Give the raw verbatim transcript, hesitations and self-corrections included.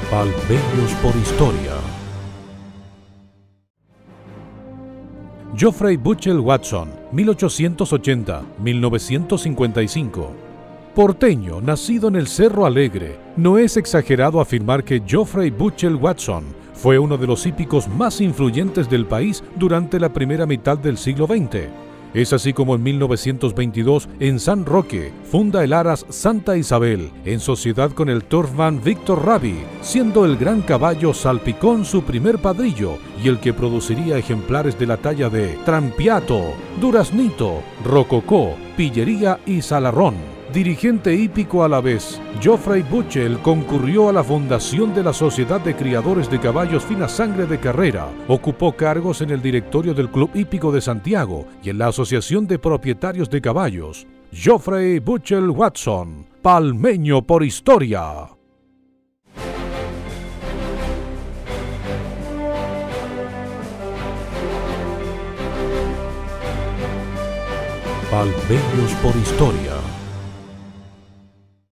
Palmeños por historia. Geoffrey Buchel Watson, mil ochocientos ochenta a mil novecientos cincuenta y cinco. Porteño, nacido en el Cerro Alegre, no es exagerado afirmar que Geoffrey Buchel Watson fue uno de los hípicos más influyentes del país durante la primera mitad del siglo veinte. Es así como en mil novecientos veintidós, en San Roque, funda el Aras Santa Isabel, en sociedad con el Turfman Víctor Rabi, siendo el gran caballo Salpicón su primer padrillo y el que produciría ejemplares de la talla de Trampiato, Duraznito, Rococó, Pillería y Salarrón. Dirigente hípico a la vez, Geoffrey Buchel concurrió a la fundación de la Sociedad de Criadores de Caballos Fina Sangre de Carrera, ocupó cargos en el directorio del Club Hípico de Santiago y en la Asociación de Propietarios de Caballos. Geoffrey Buchel Watson, palmeño por historia. Palmeños por historia.